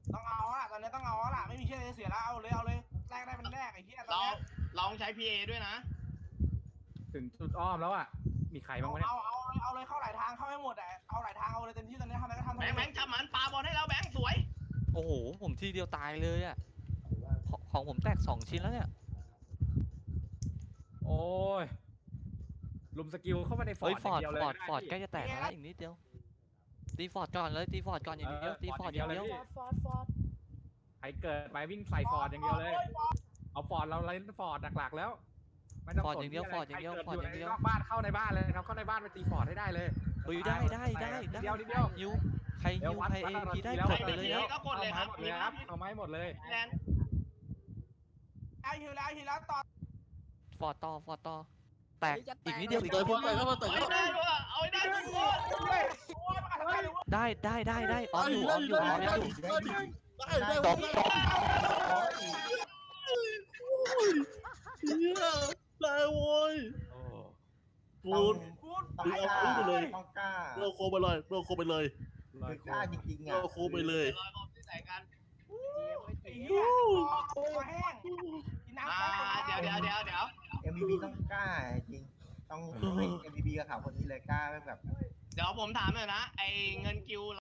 ต้องเอาละตอนนี้ต้องเอาละไม่มีเชื่อเสียแล้วเอาเลยแรกได้เป็นแรกไอ้เหี้ยตอนนี้ลองใช้ PA ด้วยนะถึงจุดอ้อมแล้วอ่ะมีใครบ้างวะเนี่ยเอาเลยเข้าหลายทางเข้าให้หมดอ่ะเอาหลายทางเอาเลยเต็มที่ตอนนี้ทำอะไรก็ทำแบงค์จับมันปาบอลให้เราแบงค์สวยโอ้โหผมทีเดียวตายเลยอ่ะของผมแตก2 ชิ้นแล้วเนี่ยโอ้ยลุมสกิลเข้ามาในฟอร์ดอย่างเดียวเลยฟอร์ดใกล้จะแตกแล้วอีกนิดเดียวตีฟอร์ดก่อนเลยตีฟอร์ดก่อนอย่างเดียวตีฟอร์ดอย่างเดียวใครเกิดไปวิ่งใส่ฟอร์ดอย่างเดียวเลยเอาฟอร์ดเราเล่นฟอร์ดหลักๆแล้วไม่ต้องสนที่อะไรใครเกิดอยู่นอกบ้านเข้าในบ้านเลยครับเข้าในบ้านไปตีฟอร์ดให้ได้เลยได้เดียวยิวใครยิวใครเอพีได้กดไปเลยก็กดเลยครับเอาไม้หมดเลยเอาฮิวแล้วต่อฟอร์ดต่อแตกอีกนิดเดียวอีกเติมเข้ามาเติมเข้ามาเอาได้ทุกคนได้ออนอยู่ได้ตบได้โว้ยปูนเอาไปเลยต้องกล้าเราโคไปเลยเราโคไปเลยคือกล้าจริงๆอ่ะเราโคไปเลยลอยบอลที่ไหนกันไอ้เหี้ยตัวแห้งกินน้ำเดี๋ยว MVP ต้องกล้าจริงต้อง MVP กับข่าวคนนี้เลยกล้าแบบเดี๋ยวผมถามหน่อยนะไอเงินกิว